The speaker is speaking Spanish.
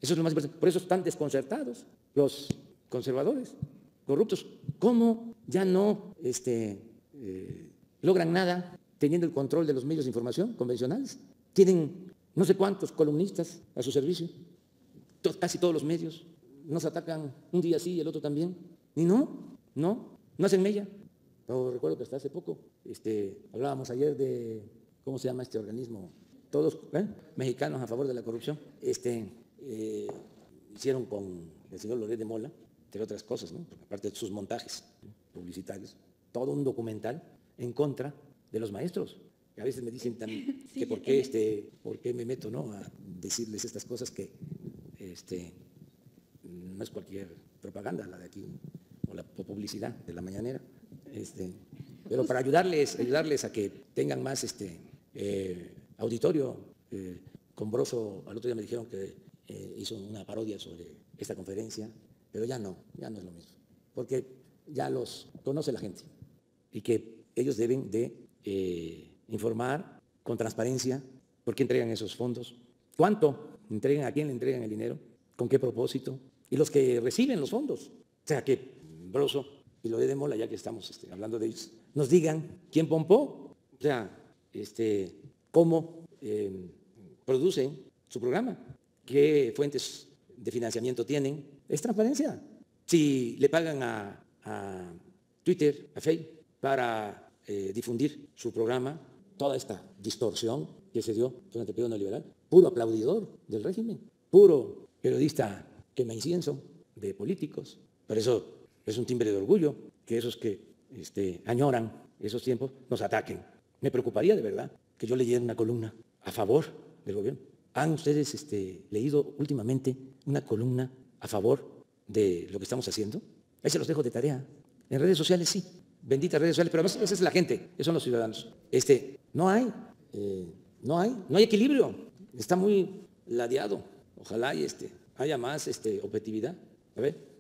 Eso es lo más importante. Por eso están desconcertados los conservadores, corruptos. ¿Cómo ya no logran nada teniendo el control de los medios de información convencionales? Tienen no sé cuántos columnistas a su servicio, casi todos los medios. Nos atacan un día sí y el otro también. Y no hacen mella. Yo recuerdo que hasta hace poco hablábamos ayer de, ¿cómo se llama este organismo? Todos mexicanos a favor de la corrupción. Hicieron con el señor Loret de Mola, entre otras cosas, ¿no? Aparte de sus montajes publicitarios, todo un documental en contra de los maestros. Y a veces me dicen también que por qué me meto, ¿no?, a decirles estas cosas que no es cualquier propaganda la de aquí, o la publicidad de la mañanera. Pero para ayudarles a que tengan más auditorio. Con Broso, al otro día me dijeron que hizo una parodia sobre esta conferencia, pero ya no es lo mismo, porque ya los conoce la gente y que ellos deben de informar con transparencia por qué entregan esos fondos, cuánto entregan, a quién le entregan el dinero, con qué propósito, y los que reciben los fondos. O sea, que Broso y Loret de Mola, ya que estamos hablando de ellos, nos digan quién pompó, o sea, cómo producen su programa, qué fuentes de financiamiento tienen. Es transparencia. Si le pagan a Twitter, a Facebook, para difundir su programa, toda esta distorsión que se dio durante el periodo neoliberal, puro aplaudidor del régimen, puro periodista quema incienso de políticos. Por eso es un timbre de orgullo que esos que añoran esos tiempos nos ataquen. Me preocuparía de verdad que yo leyera una columna a favor del gobierno. ¿Han ustedes leído últimamente una columna a favor de lo que estamos haciendo? Ahí se los dejo de tarea. En redes sociales sí, benditas redes sociales, pero además esa es la gente, esos son los ciudadanos. No hay equilibrio, está muy ladeado. Ojalá y haya más objetividad. A ver.